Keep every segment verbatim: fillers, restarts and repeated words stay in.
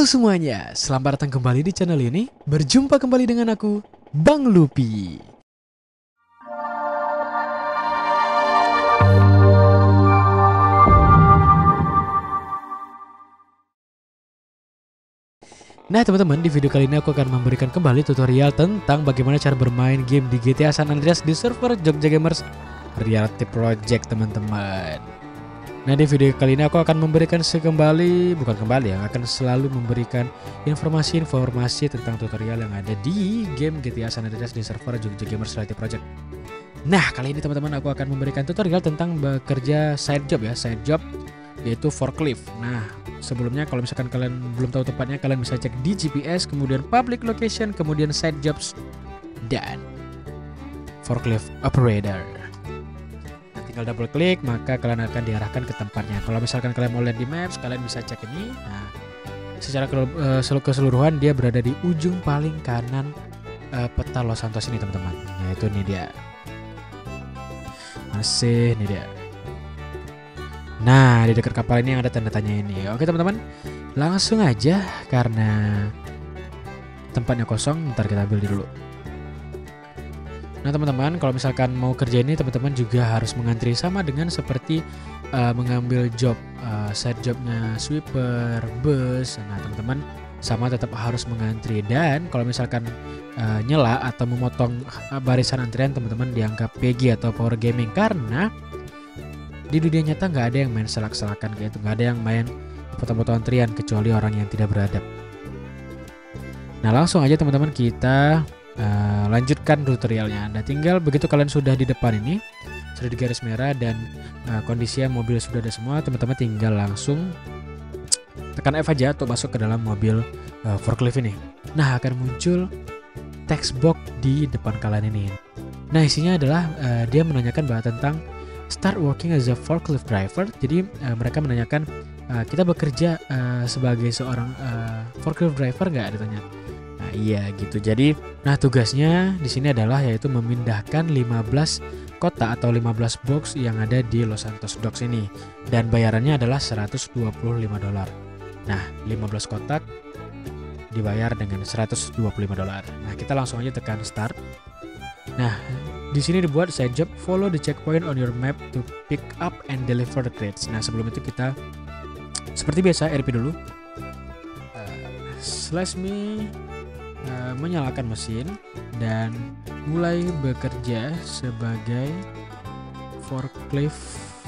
Halo semuanya, selamat datang kembali di channel ini. Berjumpa kembali dengan aku, Bang Lupi. Nah teman-teman, di video kali ini aku akan memberikan kembali tutorial tentang bagaimana cara bermain game di G T A San Andreas di server Jogja Gamers Reality Project teman-teman. Nah di video kali ini aku akan memberikan sekembali, bukan kembali ya, akan selalu memberikan informasi-informasi tentang tutorial yang ada di game G T A San Andreas di server Jogja Gamers Reality Project. Nah kali ini teman-teman aku akan memberikan tutorial tentang bekerja side job ya, side job yaitu forklift. Nah sebelumnya kalau misalkan kalian belum tahu tempatnya, kalian bisa cek di G P S, kemudian public location, kemudian side jobs, dan forklift operator. Tinggal double klik maka kalian akan diarahkan ke tempatnya. Kalau misalkan kalian mau lihat di maps, kalian bisa cek ini. Nah, secara keseluruhan dia berada di ujung paling kanan uh, peta Los Santos ini teman-teman. Yaitu ini dia. Masih ini dia. Nah, di dekat kapal ini yang ada tanda tanya ini. Oke teman-teman, langsung aja karena tempatnya kosong. Ntar kita ambil dulu. Nah teman-teman, kalau misalkan mau kerja ini teman-teman juga harus mengantri sama dengan seperti uh, mengambil job uh, side jobnya sweeper, bus. Nah teman-teman sama tetap harus mengantri, dan kalau misalkan uh, nyela atau memotong barisan antrian teman-teman dianggap P G atau power gaming, karena di dunia nyata nggak ada yang main selak-selakan kayak itu, nggak ada yang main foto-foto antrian kecuali orang yang tidak beradab. Nah langsung aja teman-teman kita Uh, lanjutkan tutorialnya. Nah tinggal begitu kalian sudah di depan ini, sudah di garis merah dan uh, kondisinya mobil sudah ada semua, teman-teman tinggal langsung tekan F aja untuk masuk ke dalam mobil uh, forklift ini. Nah akan muncul text box di depan kalian ini. Nah isinya adalah uh, dia menanyakan bahwa tentang start working as a forklift driver. Jadi uh, mereka menanyakan uh, kita bekerja uh, sebagai seorang uh, forklift driver nggak, ditanya. Nah iya gitu. Jadi nah tugasnya di sini adalah yaitu memindahkan lima belas kotak atau lima belas box yang ada di Los Santos Docks ini, dan bayarannya adalah seratus dua puluh lima dolar. Nah lima belas kotak dibayar dengan seratus dua puluh lima dolar. Nah kita langsung aja tekan start. Nah di sini dibuat side job, follow the checkpoint on your map to pick up and deliver the crates. Nah sebelum itu kita seperti biasa R P dulu. Uh, slash me Uh, menyalakan mesin dan mulai bekerja sebagai forklift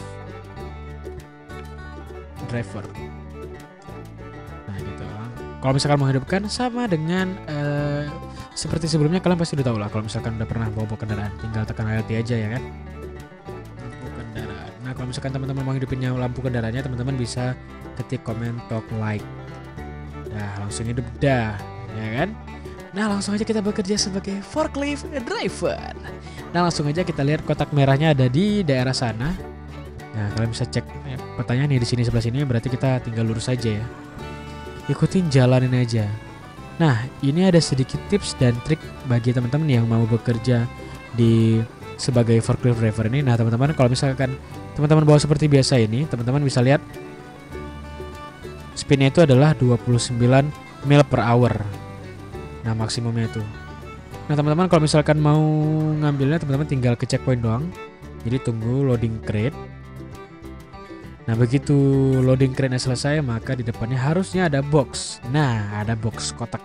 driver. Nah gitu. Kalau misalkan menghidupkan sama dengan uh, seperti sebelumnya, kalian pasti udah tahu lah. Kalau misalkan udah pernah bawa kendaraan, tinggal tekan L T aja ya kan. Lampu kendaraan. Nah kalau misalkan teman-teman mau hidupinnya lampu kendaraannya, teman-teman bisa ketik komen talk like. Nah langsung hidup dah, ya kan? Nah langsung aja kita bekerja sebagai forklift driver. Nah langsung aja kita lihat kotak merahnya ada di daerah sana. Nah kalian bisa cek eh, petanya nih di sini sebelah sini, berarti kita tinggal lurus aja ya. Ikutin jalan ini aja. Nah ini ada sedikit tips dan trik bagi teman-teman yang mau bekerja di sebagai forklift driver ini. Nah teman-teman kalau misalkan teman-teman bawa seperti biasa ini, teman-teman bisa lihat speednya itu adalah dua puluh sembilan mil per hour. Nah maksimumnya itu. Nah teman-teman kalau misalkan mau ngambilnya, teman-teman tinggal ke checkpoint doang. Jadi tunggu loading crate. Nah begitu loading crate-nya selesai, maka di depannya harusnya ada box. Nah ada box kotak.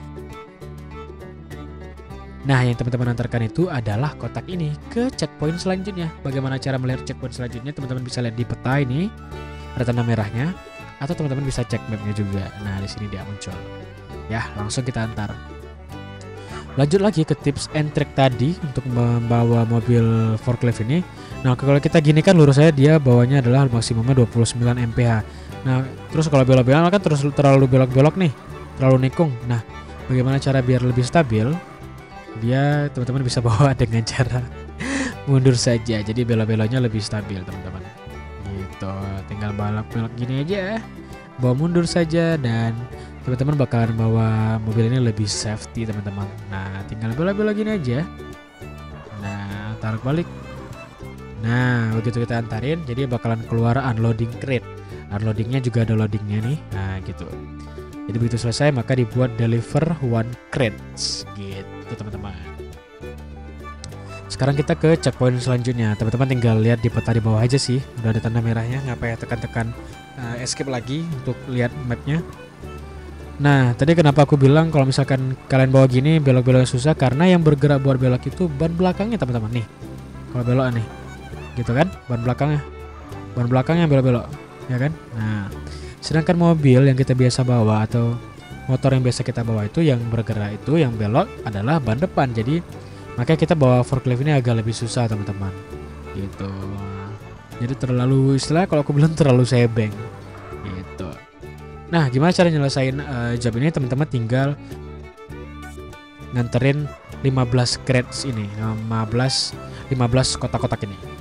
Nah yang teman-teman antarkan itu adalah kotak ini ke checkpoint selanjutnya. Bagaimana cara melihat checkpoint selanjutnya? Teman-teman bisa lihat di peta ini ada tanda merahnya, atau teman-teman bisa cek mapnya juga. Nah di sini dia muncul. Ya langsung kita antar. Lanjut lagi ke tips and trick tadi untuk membawa mobil forklift ini. Nah kalau kita gini kan lurus saya, dia bawanya adalah maksimumnya dua puluh sembilan M P H. Nah terus kalau belok-belok kan terus terlalu belok-belok nih, terlalu nikung. Nah bagaimana cara biar lebih stabil? Dia teman-teman bisa bawa dengan cara mundur saja. Jadi belok-beloknya lebih stabil teman-teman. Gitu, tinggal balap-belok gini aja, bawa mundur saja, dan teman-teman bakalan bawa mobil ini lebih safety teman-teman. Nah tinggal belok-belok gini aja. Nah tarik balik. Nah begitu kita antarin, jadi bakalan keluar unloading crate. Unloadingnya juga ada loadingnya nih. Nah gitu. Jadi begitu selesai maka dibuat deliver one crates gitu teman-teman. Sekarang kita ke checkpoint selanjutnya. Teman-teman tinggal lihat di peta di bawah aja sih. Udah ada tanda merahnya. Ngapain tekan-tekan uh, escape lagi untuk lihat mapnya. Nah tadi kenapa aku bilang kalau misalkan kalian bawa gini belok-beloknya susah, karena yang bergerak buat belok itu ban belakangnya teman-teman nih. Kalau belok nih gitu kan, ban belakangnya ban belakangnya belok-belok ya kan. Nah sedangkan mobil yang kita biasa bawa atau motor yang biasa kita bawa itu yang bergerak itu yang belok adalah ban depan. Jadi makanya kita bawa forklift ini agak lebih susah teman-teman gitu. Jadi terlalu istilah kalau aku bilang terlalu sebeng gitu. Nah gimana cara nyelesain uh, job ini teman-teman? Tinggal nganterin lima belas crates ini, lima belas kotak-kotak ini.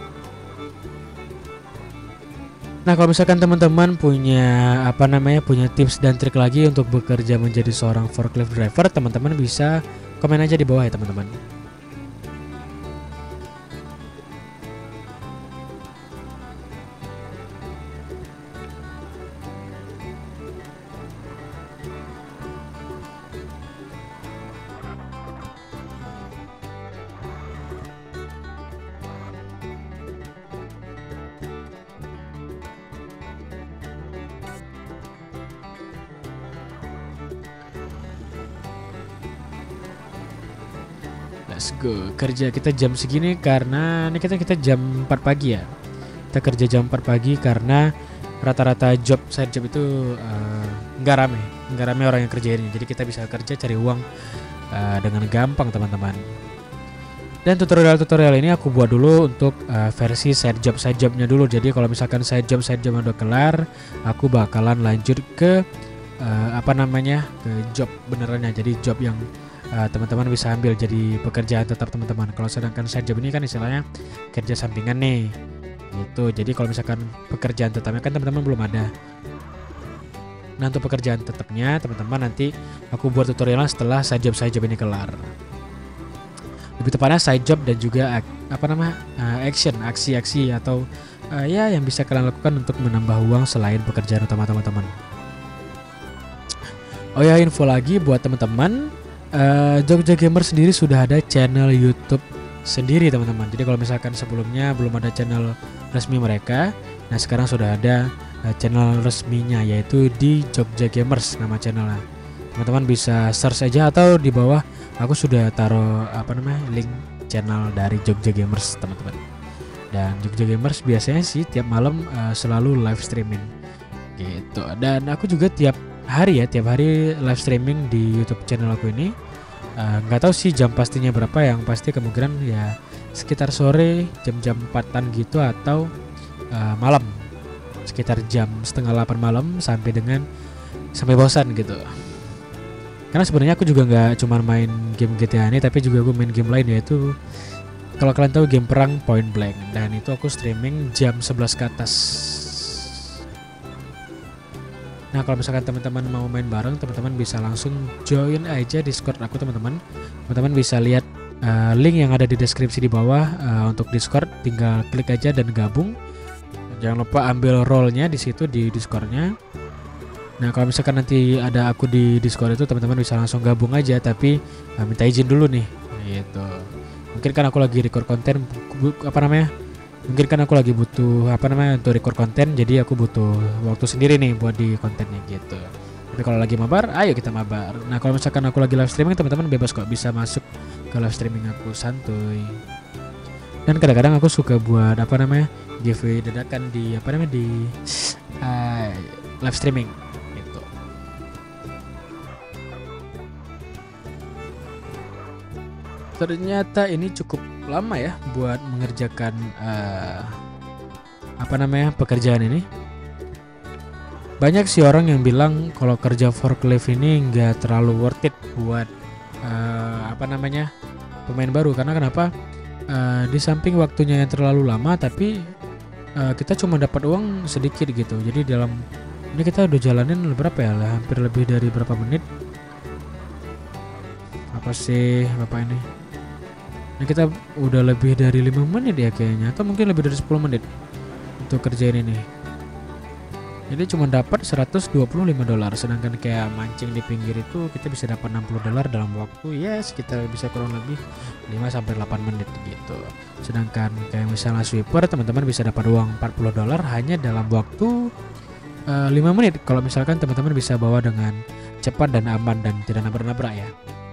Nah kalau misalkan teman-teman punya apa namanya punya tips dan trik lagi untuk bekerja menjadi seorang forklift driver, teman-teman bisa komen aja di bawah ya teman-teman. Let's go. Kerja kita jam segini karena ini kita kita jam empat pagi ya. Kita kerja jam empat pagi karena rata-rata job side job itu uh, nggak rame, nggak rame orang yang kerja ini. Jadi kita bisa kerja cari uang uh, dengan gampang teman-teman. Dan tutorial-tutorial ini aku buat dulu untuk uh, versi side job side jobnya dulu. Jadi kalau misalkan side job side job udah kelar, aku bakalan lanjut ke uh, apa namanya ke job benerannya. Jadi job yang Uh, teman-teman bisa ambil jadi pekerjaan tetap teman-teman. Kalau sedangkan side job ini kan istilahnya kerja sampingan nih gitu. Jadi kalau misalkan pekerjaan tetapnya kan teman-teman belum ada. Nah untuk pekerjaan tetapnya teman-teman nanti aku buat tutorialnya setelah side job side job ini kelar. Lebih tepatnya side job dan juga apa nama uh, action aksi-aksi atau uh, ya yang bisa kalian lakukan untuk menambah uang selain pekerjaan utama teman-teman. Oh ya info lagi buat teman-teman. Uh, Jogja Gamer sendiri sudah ada channel YouTube sendiri teman-teman. Jadi kalau misalkan sebelumnya belum ada channel resmi mereka, nah sekarang sudah ada uh, channel resminya yaitu di Jogja Gamers nama channelnya. Teman-teman bisa search aja atau di bawah aku sudah taruh apa namanya link channel dari Jogja Gamers teman-teman. Dan Jogja Gamers biasanya sih tiap malam uh, selalu live streaming gitu. Dan aku juga tiap hari ya tiap hari live streaming di YouTube channel aku ini. Nggak uh, tahu sih jam pastinya berapa, yang pasti kemungkinan ya sekitar sore jam-jam empatan gitu atau uh, malam sekitar jam setengah delapan malam sampai dengan sampai bosan gitu. Karena sebenarnya aku juga nggak cuma main game G T A ini, tapi juga aku main game lain yaitu kalau kalian tahu game perang Point Blank, dan itu aku streaming jam sebelas ke atas. Nah kalau misalkan teman-teman mau main bareng, teman-teman bisa langsung join aja Discord aku teman-teman. Teman-teman bisa lihat uh, link yang ada di deskripsi di bawah uh, untuk Discord, tinggal klik aja dan gabung. Jangan lupa ambil role-nya di situ di Discord-nya. Nah kalau misalkan nanti ada aku di Discord itu teman-teman bisa langsung gabung aja, tapi uh, minta izin dulu nih. Gitu. Mungkin kan aku lagi record konten apa namanya? Mungkin kan aku lagi butuh apa namanya untuk record konten, jadi aku butuh waktu sendiri nih buat di kontennya gitu. Tapi kalau lagi mabar, ayo kita mabar. Nah kalau misalkan aku lagi live streaming, teman-teman bebas kok bisa masuk ke live streaming aku santuy. Dan kadang-kadang aku suka buat apa namanya giveaway dadakan di apa namanya di uh, live streaming gitu. Ternyata ini cukup lama ya buat mengerjakan uh, apa namanya pekerjaan ini. Banyak sih orang yang bilang kalau kerja forklift ini nggak terlalu worth it buat uh, apa namanya pemain baru, karena kenapa? Uh, di samping waktunya yang terlalu lama, tapi uh, kita cuma dapat uang sedikit gitu. Jadi dalam ini kita udah jalanin berapa ya? Lah, hampir lebih dari berapa menit? Apa sih bapak ini? Nah kita udah lebih dari lima menit ya kayaknya, atau mungkin lebih dari sepuluh menit untuk kerjain ini. Jadi cuma dapat seratus dua puluh lima dolar, sedangkan kayak mancing di pinggir itu kita bisa dapat enam puluh dolar dalam waktu ya sekitar bisa kurang lebih lima sampai delapan menit gitu. Sedangkan kayak misalnya sweeper teman-teman bisa dapat uang empat puluh dolar hanya dalam waktu uh, lima menit kalau misalkan teman-teman bisa bawa dengan cepat dan aman dan tidak nabrak-nabrak ya.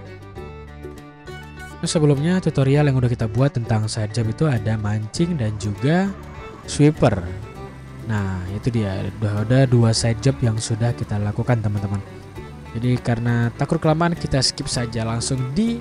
Nah, sebelumnya tutorial yang udah kita buat tentang side job itu ada mancing dan juga sweeper. Nah itu dia, udah ada dua side job yang sudah kita lakukan teman-teman. Jadi karena takut kelamaan kita skip saja langsung di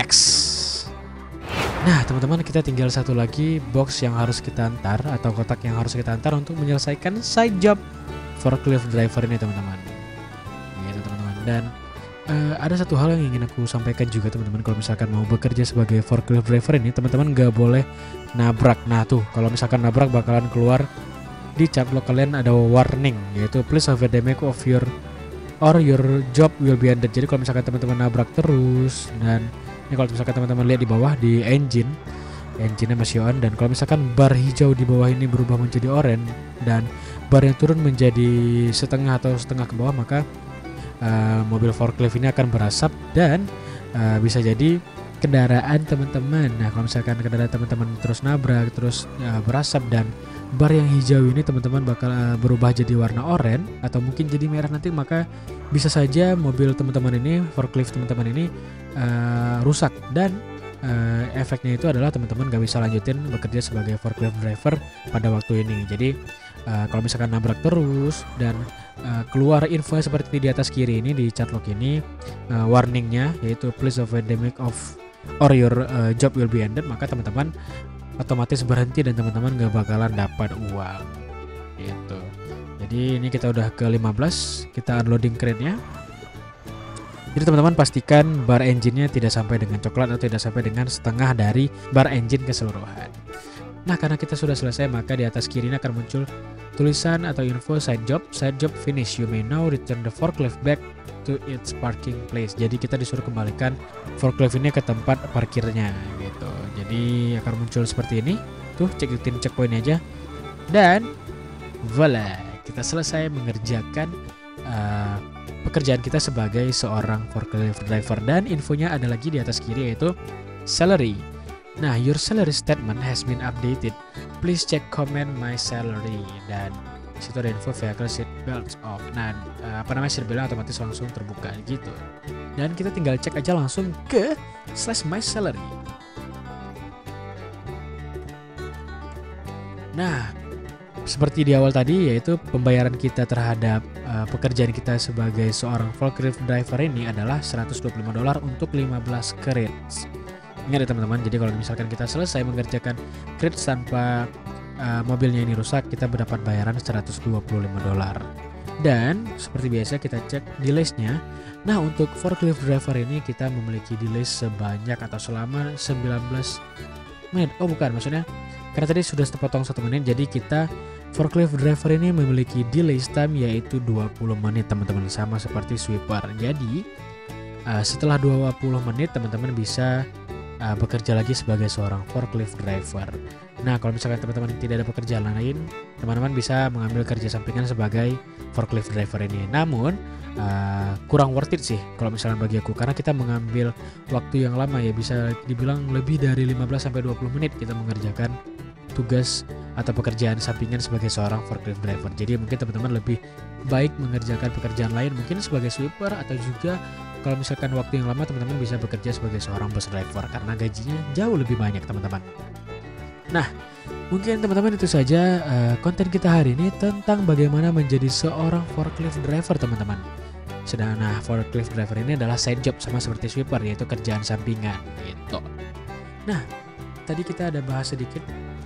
next. Nah teman-teman, kita tinggal satu lagi box yang harus kita antar atau kotak yang harus kita antar untuk menyelesaikan side job forklift driver ini teman-teman. Gitu teman-teman. Dan uh, ada satu hal yang ingin aku sampaikan juga teman-teman, kalau misalkan mau bekerja sebagai forklift driver ini teman-teman gak boleh nabrak. Nah tuh kalau misalkan nabrak bakalan keluar di chat log kalian ada warning, yaitu please avoid damage of your or your job will be ended. Jadi kalau misalkan teman-teman nabrak terus, dan ini kalau misalkan teman-teman lihat di bawah di engine, engine-nya masih on, dan kalau misalkan bar hijau di bawah ini berubah menjadi oranye dan bar yang turun menjadi setengah atau setengah ke bawah, maka uh, mobil forklift ini akan berasap dan uh, bisa jadi kendaraan teman-teman. Nah kalau misalkan kendaraan teman-teman terus nabrak terus uh, berasap dan bar yang hijau ini teman-teman bakal uh, berubah jadi warna oranye atau mungkin jadi merah nanti, maka bisa saja mobil teman-teman ini, forklift teman-teman ini uh, rusak dan uh, efeknya itu adalah teman-teman gak bisa lanjutin bekerja sebagai forklift driver pada waktu ini. Jadi uh, kalau misalkan nabrak terus dan uh, keluar info seperti di atas kiri ini di chat log ini, uh, warningnya yaitu please avoid damage of or your uh, job will be ended, maka teman-teman otomatis berhenti dan teman-teman gak bakalan dapat uang gitu. Jadi ini kita udah ke lima belas, kita unloading crane-nya. Jadi teman-teman pastikan bar engine-nya tidak sampai dengan coklat atau tidak sampai dengan setengah dari bar engine keseluruhan. Nah karena kita sudah selesai, maka di atas kiri ini akan muncul tulisan atau info side job, side job finish, you may now return the forklift back to its parking place. Jadi kita disuruh kembalikan forklift ini ke tempat parkirnya gitu. Jadi akan muncul seperti ini. Tuh cekin checkpoint aja. Dan voila, kita selesai mengerjakan uh, pekerjaan kita sebagai seorang forklift driver. Dan infonya ada lagi di atas kiri yaitu salary. Nah, your salary statement has been updated. Please check comment my salary. Dan situ ada info vehicle seat belts off. Nah, uh, apa namanya, seat beltnya otomatis langsung terbuka gitu. Dan kita tinggal cek aja langsung ke slash my salary. Nah, seperti di awal tadi, yaitu pembayaran kita terhadap uh, pekerjaan kita sebagai seorang forklift driver ini adalah seratus dua puluh lima dolar untuk lima belas crates. Ingat ya teman-teman, jadi kalau misalkan kita selesai mengerjakan crates tanpa uh, mobilnya ini rusak, kita mendapat bayaran seratus dua puluh lima dolar. Dan seperti biasa kita cek delays-nya. Nah, untuk forklift driver ini kita memiliki delays sebanyak atau selama sembilan belas menit. Oh bukan, maksudnya karena tadi sudah terpotong satu menit, jadi kita forklift driver ini memiliki delay time yaitu dua puluh menit teman-teman, sama seperti sweeper. Jadi uh, setelah dua puluh menit teman-teman bisa uh, bekerja lagi sebagai seorang forklift driver. Nah kalau misalkan teman-teman tidak ada pekerjaan lain, teman-teman bisa mengambil kerja sampingan sebagai forklift driver ini. Namun uh, kurang worth it sih kalau misalnya bagi aku, karena kita mengambil waktu yang lama ya, bisa dibilang lebih dari lima belas sampai dua puluh menit kita mengerjakan tugas atau pekerjaan sampingan sebagai seorang forklift driver. Jadi mungkin teman-teman lebih baik mengerjakan pekerjaan lain mungkin sebagai sweeper, atau juga kalau misalkan waktu yang lama teman-teman bisa bekerja sebagai seorang bus driver karena gajinya jauh lebih banyak teman-teman. Nah mungkin teman-teman itu saja uh, konten kita hari ini tentang bagaimana menjadi seorang forklift driver teman-teman. Sedangkan nah, forklift driver ini adalah side job sama seperti sweeper, yaitu kerjaan sampingan gitu. Nah tadi kita ada bahas sedikit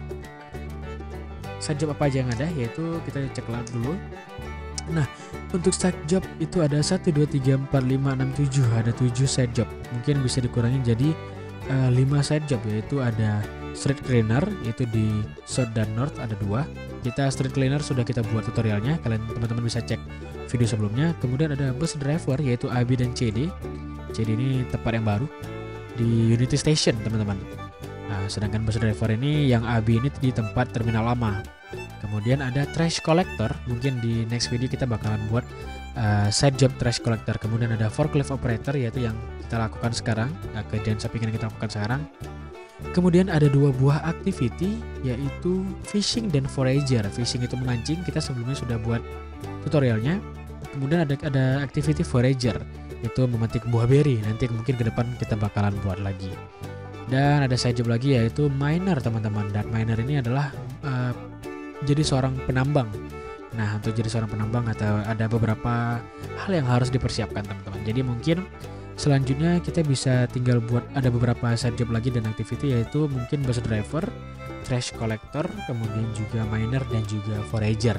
side job apa aja yang ada, yaitu kita cek dulu. Nah untuk side job itu ada satu, dua, tiga, empat, lima, enam, tujuh. Ada tujuh side job. Mungkin bisa dikurangin jadi uh, lima side job, yaitu ada street cleaner, yaitu di South dan North ada dua. Kita street cleaner sudah kita buat tutorialnya, kalian teman-teman bisa cek video sebelumnya. Kemudian ada bus driver yaitu A B dan C D. C D ini tempat yang baru di Unity Station teman-teman. Nah, sedangkan bus driver ini yang A B ini di tempat terminal lama. Kemudian ada trash collector, mungkin di next video kita bakalan buat uh, side job trash collector. Kemudian ada forklift operator, yaitu yang kita lakukan sekarang, uh, kerjaan sampingan yang kita lakukan sekarang. Kemudian ada dua buah activity, yaitu fishing dan forager. Fishing itu memancing, kita sebelumnya sudah buat tutorialnya. Kemudian ada ada activity forager, itu memetik buah beri. Nanti mungkin ke depan kita bakalan buat lagi. Dan ada side job lagi, yaitu miner teman-teman. Dan miner ini adalah uh, jadi seorang penambang. Nah, untuk jadi seorang penambang atau ada beberapa hal yang harus dipersiapkan teman-teman. Jadi mungkin selanjutnya kita bisa tinggal buat ada beberapa side job lagi dan activity, yaitu mungkin bus driver, trash collector, kemudian juga miner dan juga forager.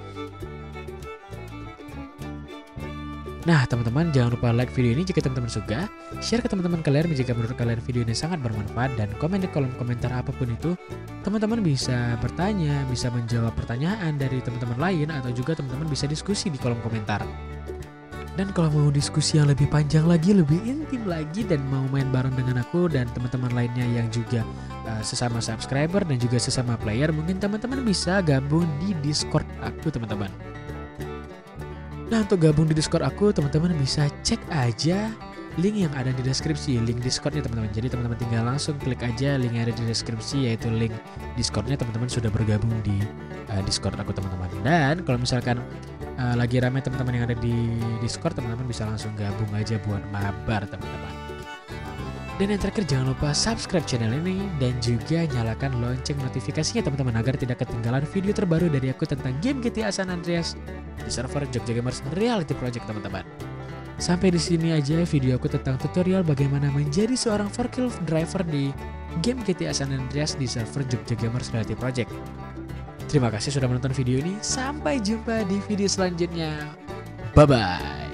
Nah teman-teman, jangan lupa like video ini jika teman-teman suka, share ke teman-teman kalian jika menurut kalian video ini sangat bermanfaat, dan komen di kolom komentar apapun itu. Teman-teman bisa bertanya, bisa menjawab pertanyaan dari teman-teman lain, atau juga teman-teman bisa diskusi di kolom komentar. Dan kalau mau diskusi yang lebih panjang lagi, lebih intim lagi, dan mau main bareng dengan aku dan teman-teman lainnya yang juga uh, sesama subscriber dan juga sesama player, mungkin teman-teman bisa gabung di Discord aku teman-teman. Nah, untuk gabung di Discord aku, teman-teman bisa cek aja link yang ada di deskripsi, link Discordnya teman-teman. Jadi teman-teman tinggal langsung klik aja link yang ada di deskripsi, yaitu link Discordnya. Teman-teman sudah bergabung di uh, Discord aku teman-teman. Dan kalau misalkan uh, lagi ramai teman-teman yang ada di Discord, teman-teman bisa langsung gabung aja buat mabar teman-teman. Dan yang terakhir, jangan lupa subscribe channel ini dan juga nyalakan lonceng notifikasinya teman-teman, agar tidak ketinggalan video terbaru dari aku tentang game G T A San Andreas di server Jogja Gamers Reality Project teman-teman. Sampai di sini aja video aku tentang tutorial bagaimana menjadi seorang forklift driver di game G T A San Andreas di server Jogja Gamers Reality Project. Terima kasih sudah menonton video ini. Sampai jumpa di video selanjutnya. Bye bye.